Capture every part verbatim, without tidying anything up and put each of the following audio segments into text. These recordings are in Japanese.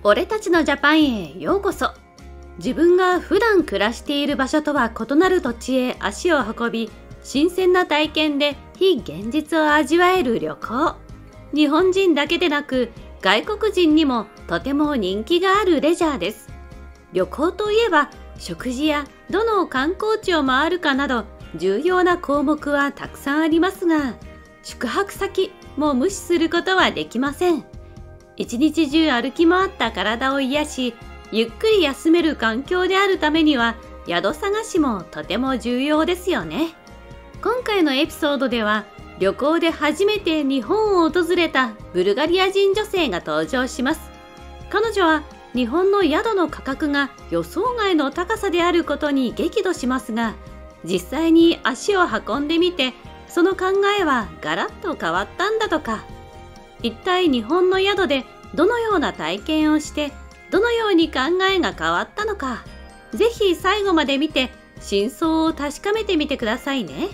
俺たちのジャパンへようこそ。自分が普段暮らしている場所とは異なる土地へ足を運び、新鮮な体験で非現実を味わえる旅行。日本人だけでなく外国人にもとても人気があるレジャーです。旅行といえば食事やどの観光地を回るかなど重要な項目はたくさんありますが、宿泊先も無視することはできません。一日中歩き回った体を癒し、ゆっくり休める環境であるためには宿探しもとても重要ですよね。今回のエピソードでは旅行で初めて日本を訪れたブルガリア人女性が登場します。彼女は日本の宿の価格が予想外の高さであることに激怒しますが、実際に足を運んでみてその考えはガラッと変わったんだとか。一体日本の宿でどのような体験をしてどのように考えが変わったのか、ぜひ最後まで見て真相を確かめてみてくださいね。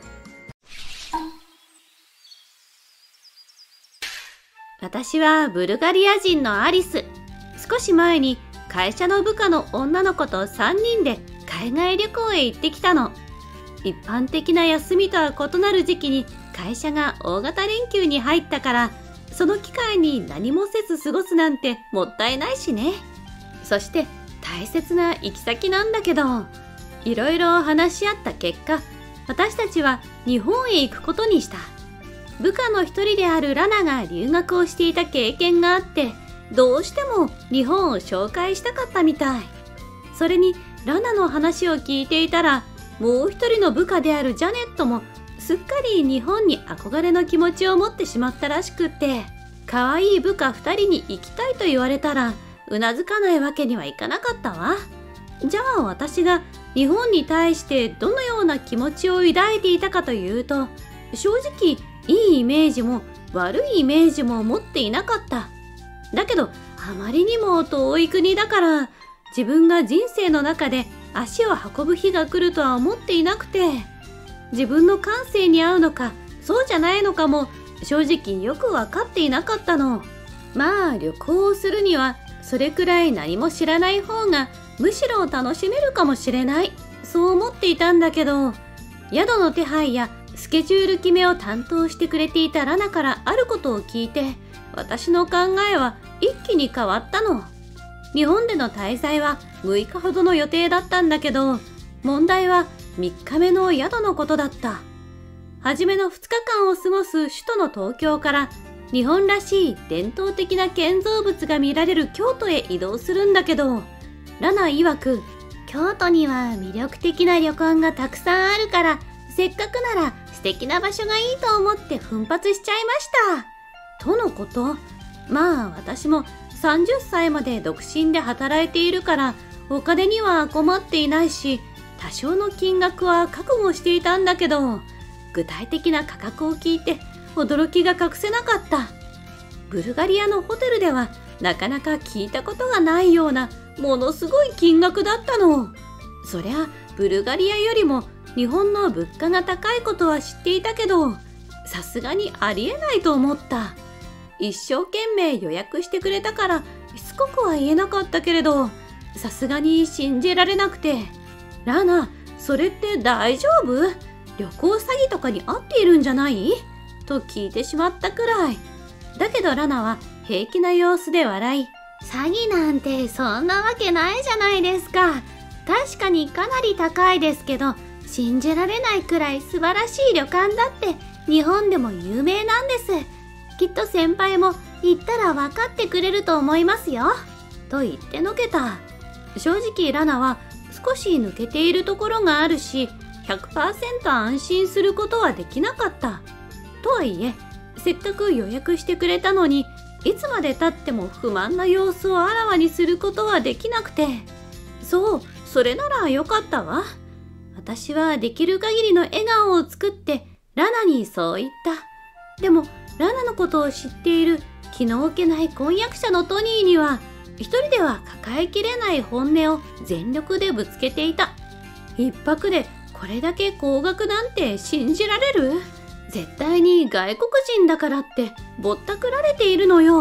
私はブルガリア人のアリス。少し前に会社の部下の女の子とさんにんで海外旅行へ行ってきたの。一般的な休みとは異なる時期に会社が大型連休に入ったから、その機会に何もせず過ごすなんてもったいないしね。そして大切な行き先なんだけど、いろいろ話し合った結果、私たちは日本へ行くことにした。部下の一人であるラナが留学をしていた経験があって、どうしても日本を紹介したかったみたい。それにラナの話を聞いていたら、もう一人の部下であるジャネットもすっかり日本に憧れの気持ちを持ってしまったらしくって、可愛い部下ふたりに行きたいと言われたらうなずかないわけにはいかなかったわ。じゃあ私が日本に対してどのような気持ちを抱いていたかというと、正直いいイメージも悪いイメージも持っていなかった。だけどあまりにも遠い国だから、自分が人生の中で足を運ぶ日が来るとは思っていなくて、自分の感性に合うのかそうじゃないのかも正直よく分かっていなかったの。まあ旅行をするにはそれくらい何も知らない方がむしろ楽しめるかもしれない、そう思っていたんだけど、宿の手配やスケジュール決めを担当してくれていたラナからあることを聞いて、私の考えは一気に変わったの。日本での滞在はむいかほどの予定だったんだけど、問題はみっかめの宿のことだった。初めのふつかかんを過ごす首都の東京から日本らしい伝統的な建造物が見られる京都へ移動するんだけど、ラナ曰く、京都には魅力的な旅館がたくさんあるから、せっかくなら素敵な場所がいいと思って奮発しちゃいました。とのこと。まあ私もさんじゅっさいまで独身で働いているからお金には困っていないし、多少の金額は覚悟していたんだけど、具体的な価格を聞いて驚きが隠せなかった。ブルガリアのホテルではなかなか聞いたことがないようなものすごい金額だったの。そりゃブルガリアよりも日本の物価が高いことは知っていたけど、さすがにありえないと思った。一生懸命予約してくれたからしつこくは言えなかったけれど、さすがに信じられなくて、ラナ、それって大丈夫？旅行詐欺とかに遭っているんじゃない？と聞いてしまったくらい。だけどラナは平気な様子で笑い、詐欺なんてそんなわけないじゃないですか。確かにかなり高いですけど、信じられないくらい素晴らしい旅館だって日本でも有名なんです。きっと先輩も行ったら分かってくれると思いますよ。と言ってのけた。正直ラナは少し抜けているところがあるし、ひゃくパーセント 安心することはできなかった。とはいえ、せっかく予約してくれたのに、いつまで経っても不満な様子をあらわにすることはできなくて。そう、それならよかったわ。私はできる限りの笑顔を作ってラナにそう言った。でもラナのことを知っている気の置けない婚約者のトニーには、一人では抱えきれない本音を全力でぶつけていた。一泊でこれだけ高額なんて信じられる？絶対に外国人だからってぼったくられているのよ。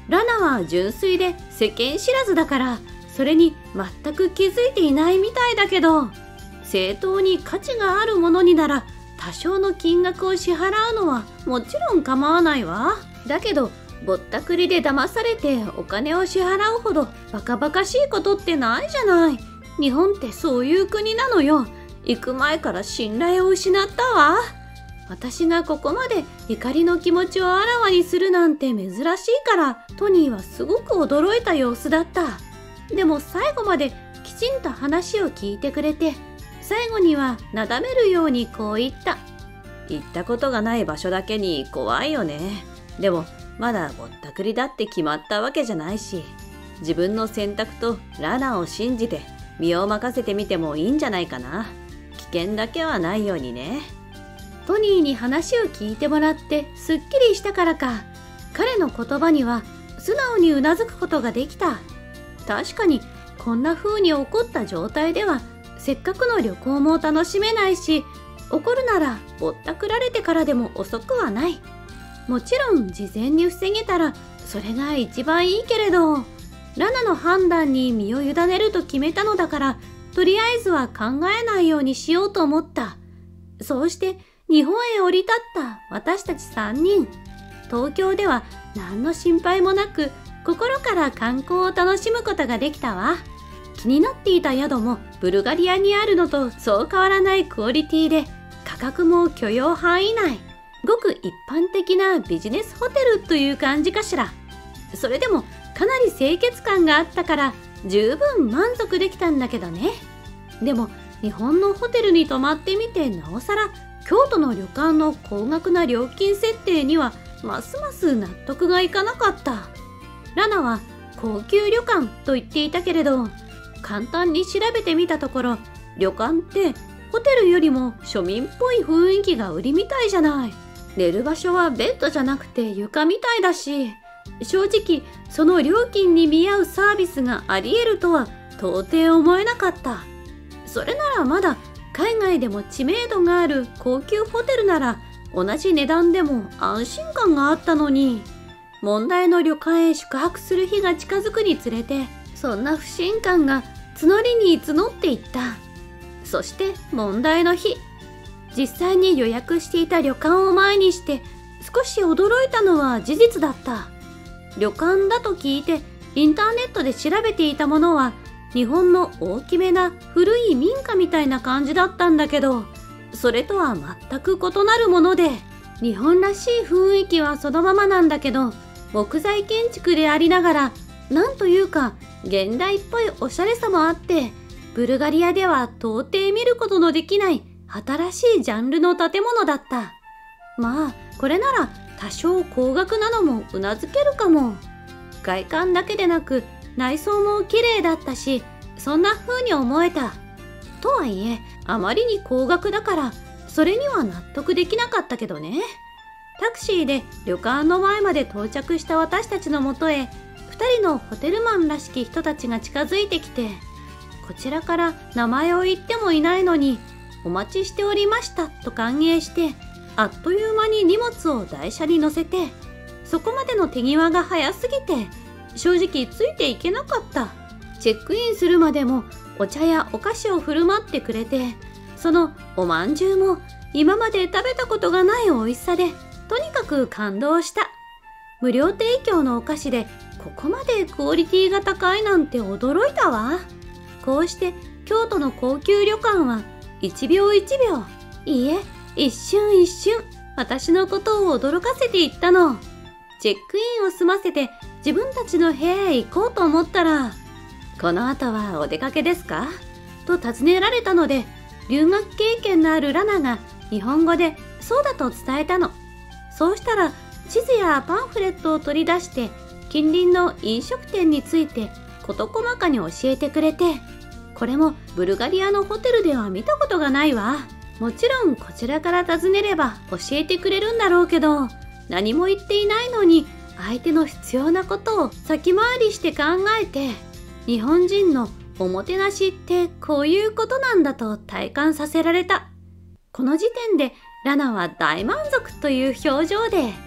ラナは純粋で世間知らずだから、それに全く気づいていないみたいだけど、正当に価値があるものになら多少の金額を支払うのはもちろん構わないわ。だけどぼったくりで騙されてお金を支払うほどバカバカしいことってないじゃない。日本ってそういう国なのよ。行く前から信頼を失ったわ。私がここまで怒りの気持ちをあらわにするなんて珍しいから、トニーはすごく驚いた様子だった。でも最後まできちんと話を聞いてくれて、最後にはなだめるようにこう言った。行ったことがない場所だけに怖いよね。でもまだぼったくりだって決まったわけじゃないし、自分の選択とラナを信じて身を任せてみてもいいんじゃないかな。危険だけはないようにね。トニーに話を聞いてもらってすっきりしたからか、彼の言葉には素直にうなずくことができた。確かにこんな風に怒った状態ではせっかくの旅行も楽しめないし、怒るならぼったくられてからでも遅くはない。もちろん事前に防げたらそれが一番いいけれど、ラナの判断に身を委ねると決めたのだから、とりあえずは考えないようにしようと思った。そうして日本へ降り立った私たちさんにん。東京では何の心配もなく心から観光を楽しむことができたわ。気になっていた宿もブルガリアにあるのとそう変わらないクオリティで、価格も許容範囲内。ごく一般的なビジネスホテルという感じかしら。それでもかなり清潔感があったから十分満足できたんだけどね。でも日本のホテルに泊まってみてなおさら、京都の旅館の高額な料金設定にはますます納得がいかなかった。ラナは高級旅館と言っていたけれど、簡単に調べてみたところ、旅館ってホテルよりも庶民っぽい雰囲気が売りみたいじゃない。寝る場所はベッドじゃなくて床みたいだし、正直その料金に見合うサービスがあり得るとは到底思えなかった。それならまだ海外でも知名度がある高級ホテルなら同じ値段でも安心感があったのに、問題の旅館へ宿泊する日が近づくにつれて、そんな不信感が募りに募っていった。そして問題の日、実際に予約していた旅館を前にして少し驚いたのは事実だった。旅館だと聞いてインターネットで調べていたものは、日本の大きめな古い民家みたいな感じだったんだけど、それとは全く異なるもので、日本らしい雰囲気はそのままなんだけど、木材建築でありながら、なんというか現代っぽいおしゃれさもあって、ブルガリアでは到底見ることのできない新しいジャンルの建物だった。まあこれなら多少高額なのもうなずけるかも。外観だけでなく内装も綺麗だったし、そんな風に思えた。とはいえあまりに高額だからそれには納得できなかったけどね。タクシーで旅館の前まで到着した私たちのもとへ、ふたりのホテルマンらしき人たちが近づいてきて、こちらから名前を言ってもいないのにお待ちしておりましたと歓迎して、あっという間に荷物を台車に乗せて、そこまでの手際が早すぎて正直ついていけなかった。チェックインするまでもお茶やお菓子を振る舞ってくれて、そのおまんじゅうも今まで食べたことがない美味しさで、とにかく感動した。無料提供のお菓子でここまでクオリティが高いなんて驚いたわ。こうして京都の高級旅館はいちびょういちびょう、いいえ一瞬一瞬私のことを驚かせていったの。チェックインを済ませて自分たちの部屋へ行こうと思ったら、この後はお出かけですかと尋ねられたので、留学経験のあるラナが日本語でそうだと伝えたの。そうしたら地図やパンフレットを取り出して近隣の飲食店について事細かに教えてくれて、これもブルガリアのホテルでは見たことがないわ。もちろんこちらから尋ねれば教えてくれるんだろうけど、何も言っていないのに相手の必要なことを先回りして考えて、日本人のおもてなしってこういうことなんだと体感させられた。この時点でラナは大満足という表情で、は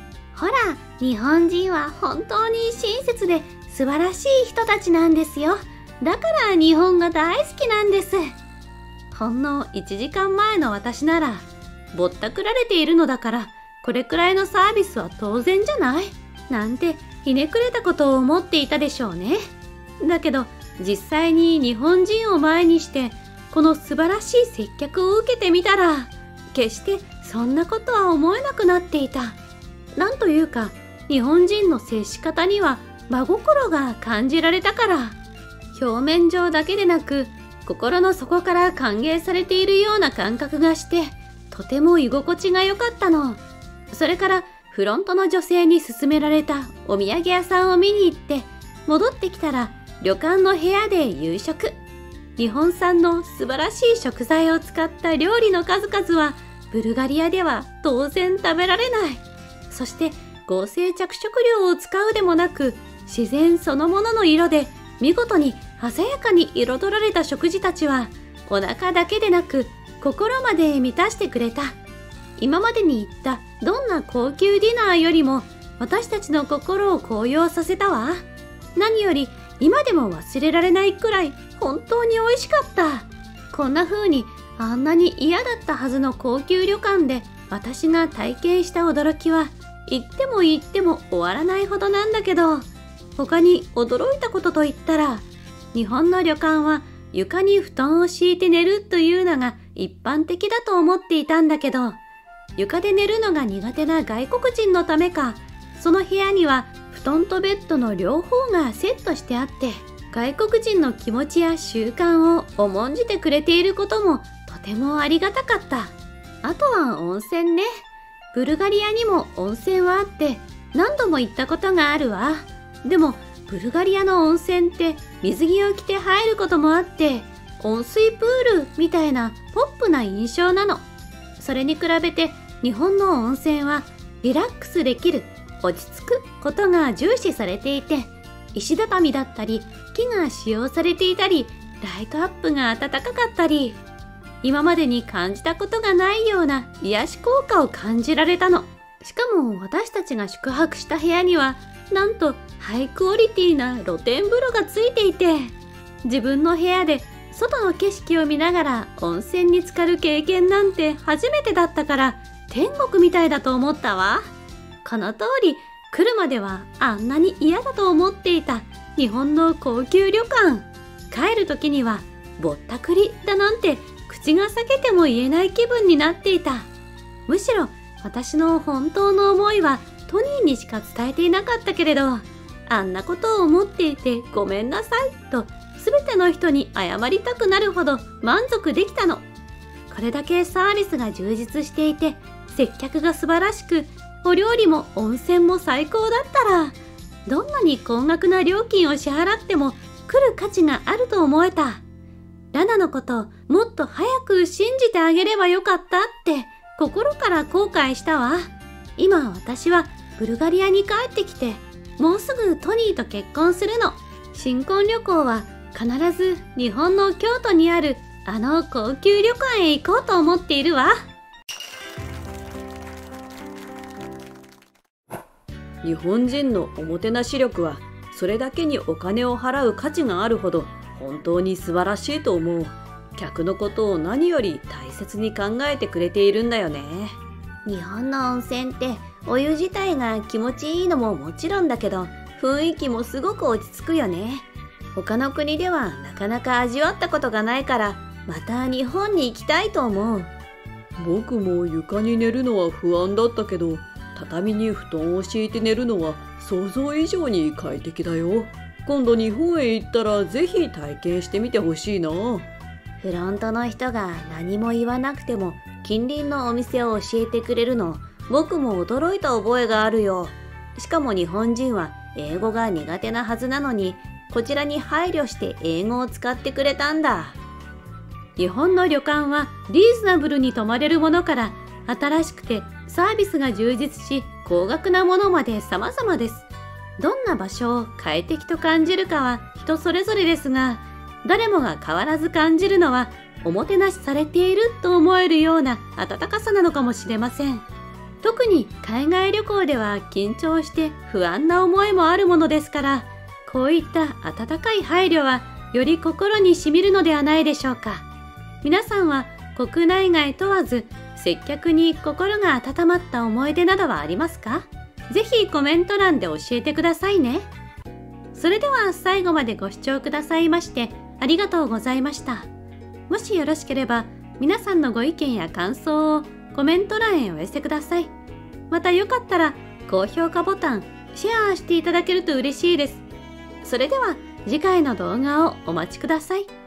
ほら、日本人は本当に親切で素晴らしい人たちなんですよ。だから日本が大好きなんです。ほんのいちじかんまえの私なら、ぼったくられているのだから、これくらいのサービスは当然じゃない？なんてひねくれたことを思っていたでしょうね。だけど実際に日本人を前にしてこの素晴らしい接客を受けてみたら、決してそんなことは思えなくなっていた。なんというか、日本人の接し方には真心が感じられたから、表面上だけでなく心の底から歓迎されているような感覚がして、とても居心地が良かったの。それからフロントの女性に勧められたお土産屋さんを見に行って、戻ってきたら旅館の部屋で夕食。日本産の素晴らしい食材を使った料理の数々はブルガリアでは当然食べられない。そして合成着色料を使うでもなく、自然そのものの色で見事に鮮やかに彩られた食事たちは、お腹だけでなく心まで満たしてくれた。今までに言ったどんな高級ディナーよりも私たちの心を高揚させたわ。何より今でも忘れられないくらい本当に美味しかった。こんな風にあんなに嫌だったはずの高級旅館で私が体験した驚きは言っても言っても終わらないほどなんだけど、他に驚いたことといったら、日本の旅館は床に布団を敷いて寝るというのが一般的だと思っていたんだけど、床で寝るのが苦手な外国人のためか、その部屋には布団とベッドの両方がセットしてあって、外国人の気持ちや習慣を重んじてくれていることもとてもありがたかった。あとは温泉ね。ブルガリアにも温泉はあって何度も行ったことがあるわ。でもブルガリアの温泉って水着を着て入ることもあって、温水プールみたいなポップな印象なの。それに比べて日本の温泉はリラックスできる、落ち着くことが重視されていて、石畳だったり木が使用されていたり、ライトアップが暖かかったり、今までに感じたことがないような癒し効果を感じられたの。しかも私たちが宿泊した部屋にはなんとハイクオリティな露天風呂がついていて、自分の部屋で外の景色を見ながら温泉に浸かる経験なんて初めてだったから、天国みたいだと思ったわ。この通り来るまではあんなに嫌だと思っていた日本の高級旅館、帰る時にはぼったくりだなんて口が裂けても言えない気分になっていた。むしろ私の本当の思いはトニーにしか伝えていなかったけれど、あんなことを思っていてごめんなさいと全ての人に謝りたくなるほど満足できたの。これだけサービスが充実していて、接客が素晴らしく、お料理も温泉も最高だったら、どんなに高額な料金を支払っても来る価値があると思えた。ラナのことをもっと早く信じてあげればよかったって心から後悔したわ。今私はブルガリアに帰ってきて、もうすぐトニーと結婚するの。新婚旅行は必ず日本の京都にあるあの高級旅館へ行こうと思っているわ。 日本人のおもてなし力はそれだけにお金を払う価値があるほど本当に素晴らしいと思う。客のことを何より大切に考えてくれているんだよね。 日本の温泉ってお湯自体が気持ちいいのももちろんだけど、雰囲気もすごく落ち着くよね。他の国ではなかなか味わったことがないから、また日本に行きたいと思う。 僕も床に寝るのは不安だったけど、畳に布団を敷いて寝るのは想像以上に快適だよ。今度日本へ行ったらぜひ体験してみてほしいな。 フロントの人が何も言わなくても近隣のお店を教えてくれるの、僕も驚いた覚えがあるよ。しかも日本人は英語が苦手なはずなのに、こちらに配慮して英語を使ってくれたんだ。日本の旅館はリーズナブルに泊まれるものから新しくてサービスが充実し高額なものまで様々です。どんな場所を快適と感じるかは人それぞれですが、誰もが変わらず感じるのはおもてなしされていると思えるような温かさなのかもしれません。 特に海外旅行では緊張して不安な思いもあるものですから、こういった温かい配慮はより心にしみるのではないでしょうか。皆さんは国内外問わず接客に心が温まった思い出などはありますか？ぜひコメント欄で教えてくださいね。それでは最後までご視聴くださいましてありがとうございました。もしよろしければ皆さんのご意見や感想をコメント欄へお寄せください。またよかったら高評価ボタン、シェアしていただけると嬉しいです。それでは次回の動画をお待ちください。